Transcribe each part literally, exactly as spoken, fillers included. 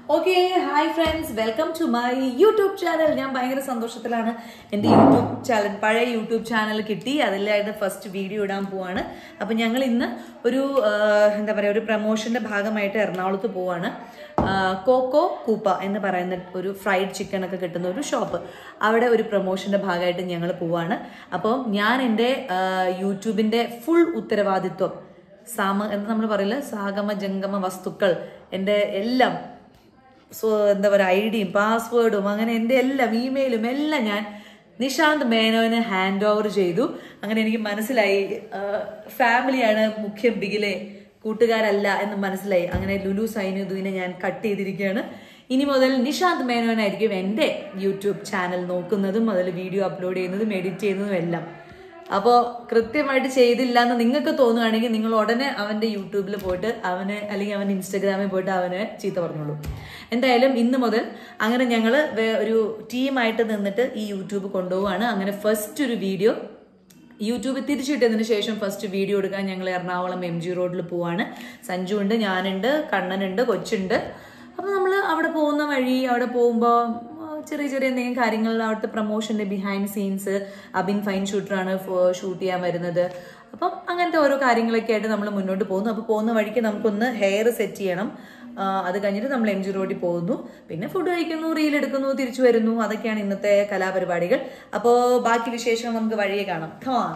Okay, hi friends, welcome to my YouTube channel. I am very സന്തോഷത്തിലാണ് എൻ്റെ YouTube channel പഴയ YouTube channel കിട്ടി അതിലായിരുന്നു first video ഇടാൻ പോവാണ്. അപ്പോൾ ഞങ്ങൾ ഇന്ന് ഒരു എന്താ പറയുക ഒരു പ്രൊമോഷന്റെ ഭാഗമായിട്ട് എറണാകുളത്ത് പോവാണ്. കോക്കോ കൂപ്പ എന്ന് പറയുന്ന ഒരു ഫ്രൈഡ് ചിക്കൻ ഒക്കെ കിട്ടുന്ന ഒരു ഷോപ്പ്. അവിടെ ഒരു പ്രൊമോഷന്റെ ഭാഗമായിട്ട് ഞങ്ങൾ പോവാണ്. അപ്പോൾ ഞാൻ എൻ്റെ യൂട്യൂബിന്റെ ഫുൾ ഉത്തരവാദിത്വം സാമ എന്ന് നമ്മൾ പറയില്ല സാഗമ ജംഗമ വസ്തുക്കൾ എൻ്റെ എല്ലാം സോ എന്താ പറയുക ഐഡിയും പാസ്വേഡും അങ്ങനെ എൻ്റെ എല്ലാം ഇമെയിലും എല്ലാം ഞാൻ നിശാന്ത് മേനോന് ഹാൻഡ് ഓവർ ചെയ്തു. അങ്ങനെ എനിക്ക് മനസ്സിലായി ഫാമിലിയാണ് മുഖ്യം ബിഗിലെ കൂട്ടുകാരല്ല എന്ന് മനസ്സിലായി. അങ്ങനെ ലുലു സൈനുദ്ദീനെ ഞാൻ കട്ട് ചെയ്തിരിക്കുകയാണ്. ഇനി മുതൽ നിശാന്ത് മേനോനായിരിക്കും എൻ്റെ യൂട്യൂബ് ചാനൽ നോക്കുന്നതും അതിൽ വീഡിയോ അപ്ലോഡ് ചെയ്യുന്നതും എഡിറ്റ് ചെയ്യുന്നതും എല്ലാം. അപ്പോൾ കൃത്യമായിട്ട് ചെയ്തില്ല എന്ന് നിങ്ങൾക്ക് തോന്നുകയാണെങ്കിൽ നിങ്ങൾ ഉടനെ അവൻ്റെ യൂട്യൂബിൽ പോയിട്ട് അവന് അല്ലെങ്കിൽ അവൻ്റെ ഇൻസ്റ്റഗ്രാമിൽ പോയിട്ട് അവന് ചീത്ത പറഞ്ഞോളൂ. എന്തായാലും ഇന്ന് മുതൽ അങ്ങനെ ഞങ്ങൾ ഒരു ടീമായിട്ട് നിന്നിട്ട് ഈ യൂട്യൂബ് കൊണ്ടുപോവാണ്. അങ്ങനെ ഫസ്റ്റ് ഒരു വീഡിയോ യൂട്യൂബ് തിരിച്ചിട്ടതിന് ശേഷം ഫസ്റ്റ് വീഡിയോ എടുക്കാൻ ഞങ്ങൾ എറണാകുളം എം ജി റോഡിൽ പോവാണ്. സഞ്ജു ഉണ്ട്, ഞാനുണ്ട്, കണ്ണനുണ്ട്, കൊച്ചുണ്ട്. അപ്പോൾ നമ്മൾ അവിടെ പോകുന്ന വഴി അവിടെ പോകുമ്പോൾ ചെറിയ ചെറിയ എന്തെങ്കിലും കാര്യങ്ങൾ അവിടുത്തെ പ്രൊമോഷൻ്റെ ബിഹൈൻഡ് സീൻസ് അബിൻ ഫൈൻ ഷൂട്ടറാണ് ഷൂട്ട് ചെയ്യാൻ വരുന്നത്. അപ്പം അങ്ങനത്തെ ഓരോ കാര്യങ്ങളൊക്കെ ആയിട്ട് നമ്മൾ മുന്നോട്ട് പോകുന്നു. അപ്പോൾ പോകുന്ന വഴിക്ക് നമുക്കൊന്ന് ഹെയർ സെറ്റ് ചെയ്യണം. അത് കഴിഞ്ഞിട്ട് നമ്മൾ എം ജി റോഡിൽ പോകുന്നു, പിന്നെ ഫുഡ് കഴിക്കുന്നു, റീൽ എടുക്കുന്നു, തിരിച്ചു വരുന്നു. അതൊക്കെയാണ് ഇന്നത്തെ കലാപരിപാടികൾ. അപ്പോൾ ബാക്കി വിശേഷം നമുക്ക് വഴിയെ കാണാം.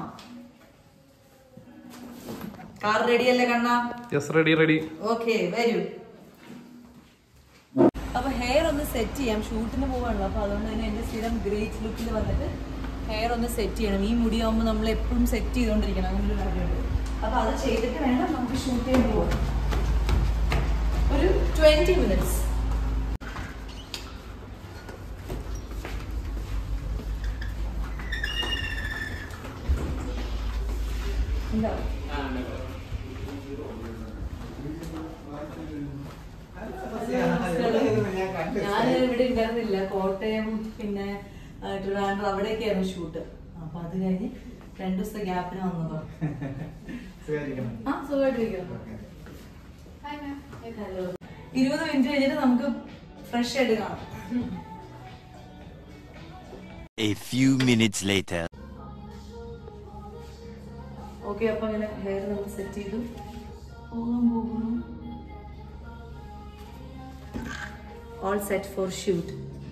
കാർ റെഡി അല്ലേ കണ്ണാ? റെഡി റെഡി ഓക്കെ, വരൂ. അപ്പൊ ഹെയർ ഒന്ന് സെറ്റ് ചെയ്യാം, ഷൂട്ടിന് പോവാണല്ലോ. അപ്പൊ അതുകൊണ്ട് തന്നെ എന്റെ സ്ഥിരം ഗ്രേറ്റ് ലുക്കിൽ വന്നിട്ട് ഹെയർ ഒന്ന് സെറ്റ് ചെയ്യണം. ഈ മുടിയാകുമ്പോൾ നമ്മൾ എപ്പോഴും സെറ്റ് ചെയ്തുകൊണ്ടിരിക്കണം, അങ്ങനെ ഒരു കാര്യമുണ്ട്. അപ്പൊ അത് ചെയ്തിട്ട് വേണം നമുക്ക് ഷൂട്ട് ചെയ്യാൻ പോവാം. ഒരു ട്വന്റി മിനിറ്റ്സ്. എന്താ ഞാൻ ഇവിടെ ഉണ്ടായിരുന്നില്ല, കോട്ടയം പിന്നെ ട്രിവാൻഡ്രം അവിടെയൊക്കെയായിരുന്നു ഷൂട്ട്. അപ്പൊ അത് കഴിഞ്ഞ് രണ്ടു ദിവസത്തെ ഗ്യാപ്പിന് വന്നതോ. ആ സുഖമായിട്ടിരിക്കുന്നു. ഇരുപത് മിനിറ്റ് കഴിഞ്ഞിട്ട് നമുക്ക് ഫ്രഷ് ആയിട്ട് കാണാം. A few minutes later. Okay, അപ്പൊ അങ്ങനെ ഹെയർ നമ്മൾ സെറ്റ് ചെയ്തു പോകാൻ പോകുന്നു. All set for shoot.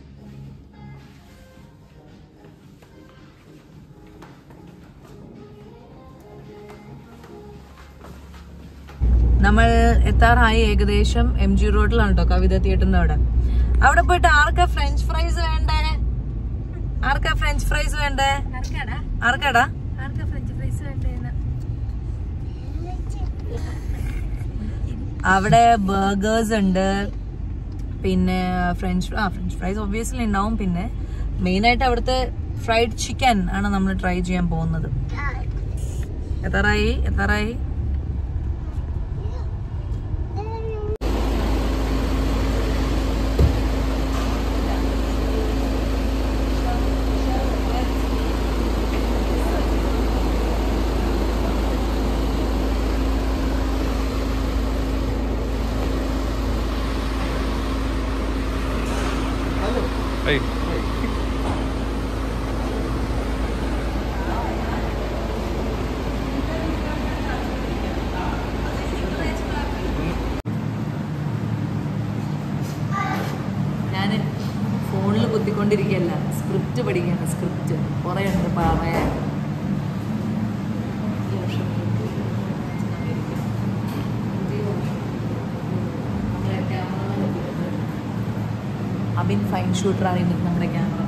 നമ്മൾ എത്താറായി, ഏകദേശം എം ജി റോഡിലാണ് കേട്ടോ, കവിത തിയേറ്ററിന്റെ അവിടെ. അവിടെ പോയിട്ട് ആർക്കാ ഫ്രഞ്ച് ഫ്രൈസ് വേണ്ടേ? ആർക്കാ ഫ്രഞ്ച് ഫ്രൈസ് വേണ്ടേ? ആർക്കാടാ അവിടെ ബർഗേഴ്സ് ഉണ്ട്, പിന്നെ ഫ്രഞ്ച് ആ ഫ്രഞ്ച് ഫ്രൈസ് ഒബ്വിയസ്ലി ഉണ്ടാവും. പിന്നെ മെയിനായിട്ട് അവിടുത്തെ ഫ്രൈഡ് ചിക്കൻ ആണ് നമ്മൾ ട്രൈ ചെയ്യാൻ പോകുന്നത്. എത്താറായി എത്താറായി Hey. ഞാൻ ഫോണിൽ കുത്തിക്കൊണ്ടിരിക്കുകയല്ല, സ്ക്രിപ്റ്റ് പഠിക്കുകയാണ്. സ്ക്രിപ്റ്റ് കുറേ ഉണ്ട് പറയാൻ. അബിൻ ഫൈൻ ഷൂട്ടറാണ് ഇന്നത്തെ നമ്മുടെ ക്യാമറമാൻ.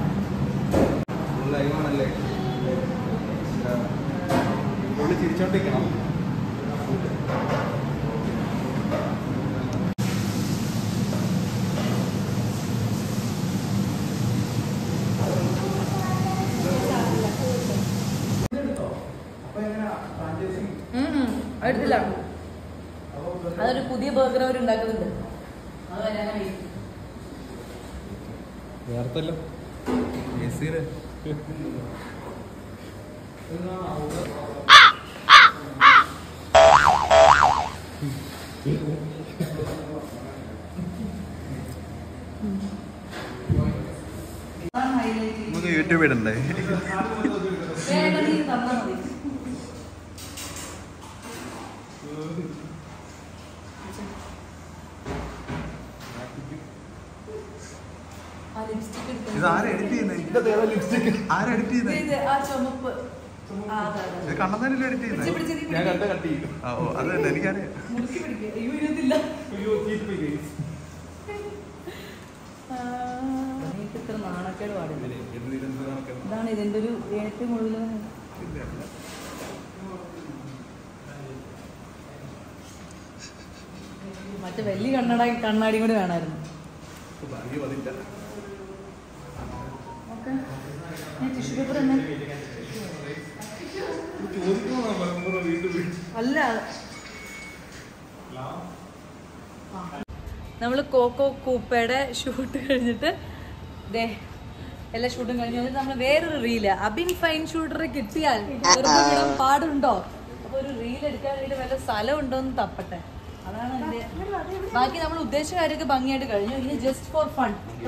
എടുത്തില്ല, അതൊരു പുതിയ ബർഗർ അവർ ഉണ്ടാക്കുന്നുണ്ട്. അത് വരാനായി നേരത്തല്ലോ നമുക്ക് യൂട്യൂബ് ഇടണ്ടേ? ഇത് ആരാ എഡിറ്റ് ചെയ്യുന്നത്? ആരാ എഡിറ്റ് ചെയ്യുന്നത്? കണ്ണത്താനല്ലേ എഡിറ്റ് ചെയ്യുന്നത്? ഓ അത് തന്നെ എനിക്കറിയാം. ഇത്ര നാണക്കേട് പാടില്ല. ഇതാണ് ഇതിന്റെ ഒരു ഏറ്റവും കൂടുതൽ. മറ്റേ വലിയ കണ്ണട കണ്ണാടി കൂടി വേണമായിരുന്നു. ടിഷ്യൂ പേപ്പർ തന്നെ അല്ല. നമ്മള് കോക്കോ കൂപ്പയുടെ ഷൂട്ട് കഴിഞ്ഞിട്ട് ദേ എല്ലാ ഷൂട്ടും കഴിഞ്ഞ് വന്നിട്ട് നമ്മള് വേറൊരു റീല് അബിൻ ഫൈൻ ഷൂട്ടറെ കിട്ടിയാൽ വെറുതെ വിടാൻ പാടുണ്ടോ? അപ്പൊ ഒരു റീൽ എടുക്കാൻ വേണ്ടി വല്ല സ്ഥലം ഉണ്ടോന്ന് തപ്പട്ടെ. അതാണ് എന്റെ. ബാക്കി നമ്മൾ ഉദ്ദേശിച്ച കാര്യമൊക്കെ ഭംഗിയായിട്ട് കഴിഞ്ഞു. ഇനി ജസ്റ്റ് ഫോർ ഫൺ.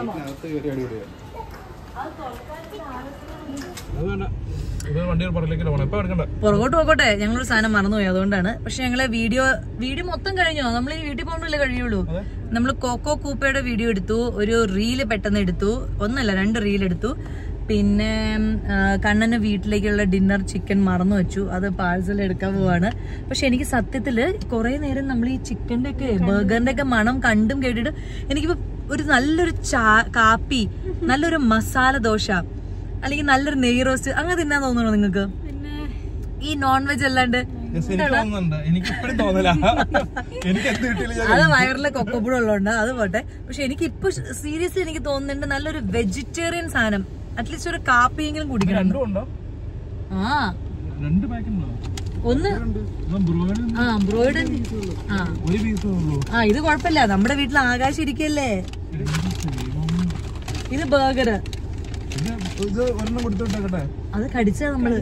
പുറകോട്ട് പോകട്ടെ. ഞങ്ങളൊരു സാധനം മറന്നുപോയി, അതുകൊണ്ടാണ്. പക്ഷെ ഞങ്ങള് വീഡിയോ വീഡിയോ മൊത്തം കഴിഞ്ഞോ? നമ്മൾ ഈ വീട്ടിൽ പോകുമ്പോഴല്ലേ കഴിയുള്ളൂ. നമ്മൾ കോക്കോ കൂപ്പയുടെ വീഡിയോ എടുത്തു, ഒരു റീല് പെട്ടെന്ന് എടുത്തു, ഒന്നല്ല രണ്ട് റീൽ എടുത്തു. പിന്നെ കണ്ണന് വീട്ടിലേക്കുള്ള ഡിന്നർ ചിക്കൻ മറന്നു വെച്ചു, അത് പാഴ്സൽ എടുക്കാൻ പോവാണ്. പക്ഷെ എനിക്ക് സത്യത്തില് കുറെ നേരം നമ്മൾ ഈ ചിക്കന്റെ ഒക്കെ ബർഗറിന്റെ ഒക്കെ മണം കണ്ടും കേട്ടിട്ട് എനിക്കിപ്പോ ഒരു നല്ലൊരു ചാ കാപ്പി, നല്ലൊരു മസാല ദോശ, അല്ലെങ്കിൽ നല്ലൊരു നെയ് റോസ്റ്റ് അങ്ങനെ തിന്നാൻ തോന്നണോ നിങ്ങൾക്ക്? പിന്നെ ഈ നോൺ വെജ് അല്ലാണ്ട് അത് വയറിലെ കൊക്കപ്പുഴ ഉള്ളതുകൊണ്ട് അത് പോട്ടെ. പക്ഷെ എനിക്ക് ഇപ്പൊ സീരിയസ്ലി എനിക്ക് തോന്നുന്നുണ്ട് നല്ലൊരു വെജിറ്റേറിയൻ സാധനം, അറ്റ്ലീസ്റ്റ് ഒരു കാപ്പിയെങ്കിലും കുടിക്കണം. ആ ഒന്ന് ആ ബ്രോയിഡ് ആ ഇത് കുഴപ്പമില്ല, നമ്മുടെ വീട്ടിൽ ആകാശം ഇരിക്കല്ലേ. ഇത് ബർഗർ, അത് കടിച്ചാ നമ്മള്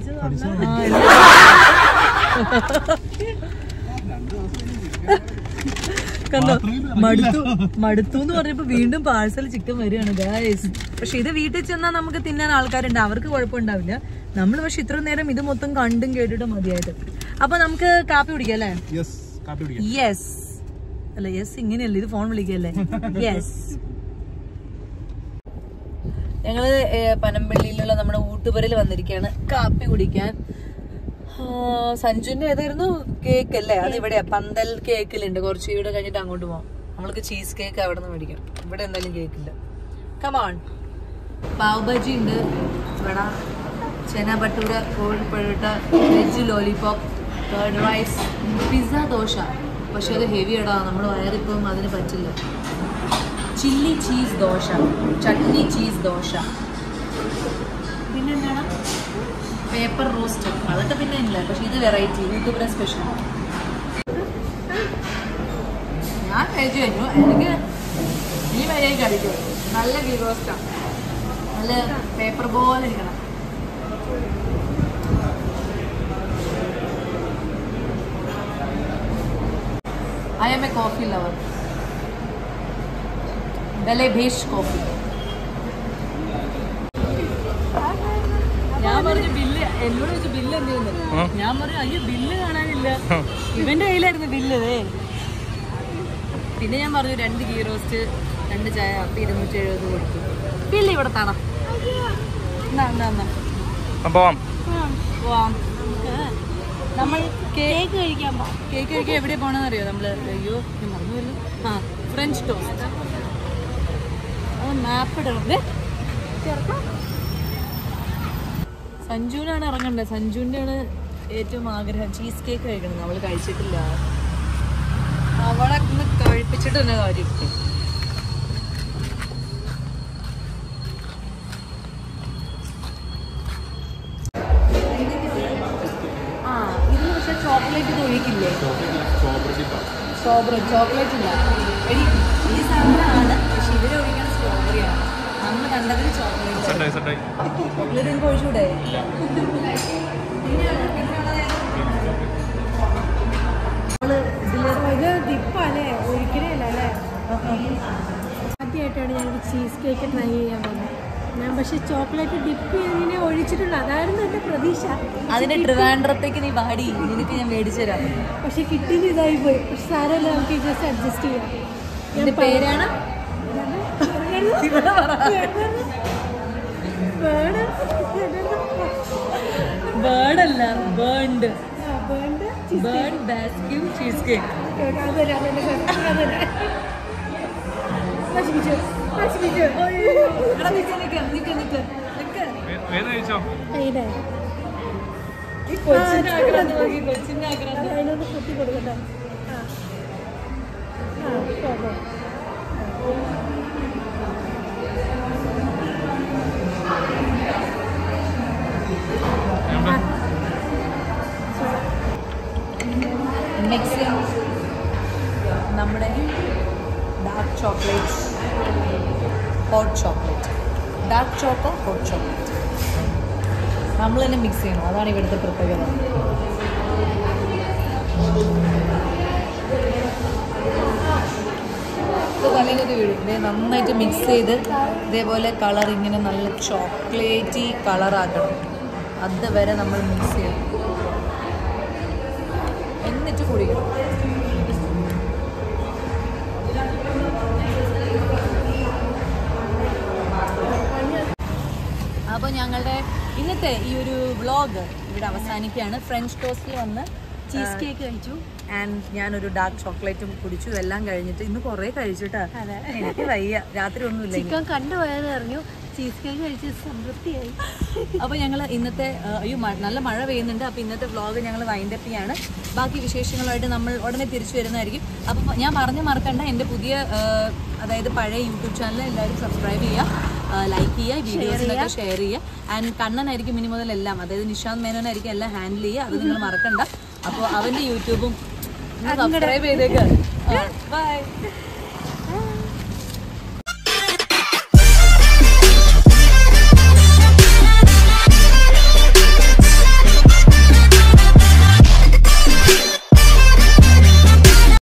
കണ്ടോ? മടുത്തു മടുത്തു എന്ന് പറഞ്ഞപ്പോ വീണ്ടും പാഴ്സൽ ചിക്കൻ വരികയാണ് ഗായ്സ്. പക്ഷെ ഇത് വീട്ടിൽ ചെന്നാൽ നമുക്ക് തിന്നാൻ ആൾക്കാരുണ്ട്, അവർക്ക് കുഴപ്പമുണ്ടാവില്ല. നമ്മള് പക്ഷെ ഇത്ര നേരം ഇത് മൊത്തം കണ്ടും കേട്ടിട്ട് മതിയായിട്ട്. അപ്പൊ നമുക്ക് കാപ്പി കുടിക്കാം അല്ലേ? യെസ് അല്ല യെസ് ഇങ്ങനെയല്ലേ, ഇത് ഫോൺ വിളിക്കല്ലേ. യെസ്. ഞങ്ങള് പനമ്പള്ളിയിലുള്ള നമ്മുടെ ഊട്ടുപുരയിൽ വന്നിരിക്കുകയാണ് കാപ്പി കുടിക്കാൻ. സഞ്ജുവിന്റെ ഏതായിരുന്നു കേക്ക് അല്ലേ? അത് ഇവിടെ പന്തൽ കേക്കിലുണ്ട്. കുറച്ച് ഇവിടെ കഴിഞ്ഞിട്ട് അങ്ങോട്ട് പോവാം. നമ്മൾക്ക് ചീസ് കേക്ക് അവിടെ നിന്ന് മേടിക്കാം. ഇവിടെ എന്തായാലും കേക്കില്ല. കമോൺ. പാവ് ബജി ഉണ്ട്, വട, ചെന ഭട്ടൂര, കോഴിപ്പഴട്ട, veg lollipop, curd rice, pizza, dosa. പക്ഷെ അത് ഹെവി ഇടാ, നമ്മൾ വയറിപ്പം അതിന് പറ്റില്ല. Chilli cheese dosa, chutney cheese dosa, പിന്നെന്താണ് പേപ്പർ റോസ്റ്റ്, അതൊക്കെ പിന്നെ ഇല്ല. പക്ഷെ ഇത് വെറൈറ്റി യൂട്യൂബിലെ സ്പെഷ്യൽ. ഞാൻ കഴിച്ചു കഴിഞ്ഞു. എനിക്ക് ഈ വരെയും കഴിക്കും. നല്ല ഗീ റോസ്റ്റാണ്, നല്ല പേപ്പർ പോലെ ഇരിക്കണം. I'm a coffee lover. ഡലെ ഭേഷ് കോഫി. ഞാൻ പറഞ്ഞു ബില്ല്, എന്നോട് ചോദിച്ചു ബില്ല് എന്തെയ്യുന്നു. ഞാൻ പറഞ്ഞു അയ്യോ ബില്ല് കാണാനില്ല, ഇവന്റെ കയ്യിലായിരുന്നു ബില്ല്. പിന്നെ ഞാൻ പറഞ്ഞു രണ്ട് ഗീ റോസ്റ്റ്, രണ്ട് ചായ, അപ്പം ഇരുന്നൂറ്റി എഴുപത് കൊടുത്തു. ബില്ല് ഇവിടെ തണം. എന്നാ എന്നാ എന്നാ പോവാം. നമ്മൾ കേക്ക് കഴിക്കാൻ പോവാം. കേക്ക് കഴിക്കാൻ എവിടെ പോകണമെന്ന് അറിയോ നമ്മള്? അയ്യോ ഞാൻ മറന്നുവല്ലോ. ആ ഫ്രഞ്ച് ടോസ്റ്റ്. അത് മാപ്പ് ഇടണ്ടേ. സഞ്ജുവിനാണ് ഇറങ്ങണ്ടേ. സഞ്ജുവിൻ്റെ ആണ് ഏറ്റവും ആഗ്രഹം ചീസ് കേക്ക് കഴിക്കണം. അവള് കഴിച്ചിട്ടില്ല. അവളെ ഒന്ന് കഴിപ്പിച്ചിട്ട് തന്നെ കാര്യം. ആ ഇതിന് പക്ഷെ ചോക്ലേറ്റ് ഒഴിക്കില്ലേ? സ്ട്രോബെറി ചോക്ലേറ്റ് ഇല്ല. എടി ഈ സാധനമാണ്, പക്ഷെ ഇവര് ഒഴിക്കാൻ സ്ട്രോബെറിയാണ്. നമ്മൾ കണ്ടതിന് ചോക്ലേറ്റ്. ചോക്ലേറ്റ് എനിക്ക് ഒഴിച്ചൂടെ? ഇത് ദിപ്പല്ലേ, ഒരിക്കലേ അല്ല അല്ലേ? ആദ്യമായിട്ടാണ് ഞാനൊരു ചീസ് കേക്ക് ട്രൈ ചെയ്യാൻ വന്നു. ഞാൻ പക്ഷെ ചോക്ലേറ്റ് ഡിപ്പ് ഇങ്ങനെ ഒഴിച്ചിട്ടുള്ള അതായിരുന്നു എൻ്റെ പ്രതീക്ഷ. അതിന്റെ ട്രിവാൻഡ്രത്തേക്ക് നീ വാടി, നിനക്ക് ഞാൻ മേടിച്ചു തരാം. പക്ഷെ കിട്ടിയത് ഇതായി പോയി. പക്ഷെ സാരമല്ല, നമുക്ക് ജസ്റ്റ് അഡ്ജസ്റ്റ് ചെയ്യാം. എന്റെ പേരാണ് ബേർഡല്ല, burnt burn Basque cheese cake. വേഗം കഴിച്ചോ. കൊച്ചിന്റെ ആഗ്രഹം നോക്കി, കൊച്ചിന്റെ ആഗ്രഹം. അതിനൊന്ന് കുത്തി കൊടുക്കട്ടെ. ആ ആ പോ മിക്സ് നമ്മുടെ dark chocolate, hot chocolate, dark choco hot chocolate നമ്മൾ തന്നെ മിക്സ് ചെയ്യണം. അതാണ് ഇവിടുത്തെ പ്രത്യേകത. തലേക്കൊക്കെ വീഴും. ഇതേ നന്നായിട്ട് മിക്സ് ചെയ്ത് ഇതേപോലെ കളർ ഇങ്ങനെ നല്ല ചോക്ലേറ്റി കളറാക്കണം. അതുവരെ നമ്മൾ മിക്സ് ചെയ്യണം, എന്നിട്ട് കുടിക്കണം. അപ്പോൾ ഞങ്ങളുടെ ഇന്നത്തെ ഈ ഒരു വ്ളോഗ് ഇവിടെ അവസാനിക്കുകയാണ്. ഫ്രഞ്ച് ടോസ്റ്റിൽ വന്ന് ചീസ് കേക്ക് കഴിച്ചു. ആൻഡ് ഞാനൊരു ഡാർക്ക് ചോക്ലേറ്റും കുടിച്ചു. എല്ലാം കഴിഞ്ഞിട്ട് ഇന്ന് കുറേ കഴിച്ചിട്ടാ, എനിക്ക് വയ്യ, രാത്രി ഒന്നുമില്ല. ചിക്കൻ കണ്ടുപോയത് അറിഞ്ഞു, ചീസ് കേക്ക് കഴിച്ച് സംതൃപ്തിയായി. അപ്പോൾ ഞങ്ങൾ ഇന്നത്തെ അയ്യോ നല്ല മഴ പെയ്യുന്നുണ്ട്. അപ്പോൾ ഇന്നത്തെ വ്ളോഗ് ഞങ്ങൾ വൈൻഡപ്പ് ചെയ്യാണ്. ബാക്കി വിശേഷങ്ങളുമായിട്ട് നമ്മൾ ഉടനെ തിരിച്ചു വരുന്നതായിരിക്കും. അപ്പോൾ ഞാൻ പറഞ്ഞു മറക്കണ്ട, എൻ്റെ പുതിയ അതായത് പഴയ യൂട്യൂബ് ചാനൽ എല്ലാവരും സബ്സ്ക്രൈബ് ചെയ്യുക, ലൈക്ക് ചെയ്യുക, വീഡിയോസിനൊക്കെ ഷെയർ ചെയ്യുക. ആൻഡ് കണ്ണനായിരിക്കും ഇനി മുതൽ എല്ലാം, അതായത് നിഷാന്ത് മേനോനായിരിക്കും എല്ലാം ഹാൻഡിൽ ചെയ്യുക. അത് നിങ്ങൾ മറക്കണ്ട. അപ്പോൾ അവൻ്റെ യൂട്യൂബും സബ്സ്ക്രൈബ് ചെയ്തേക്ക്. ബൈ.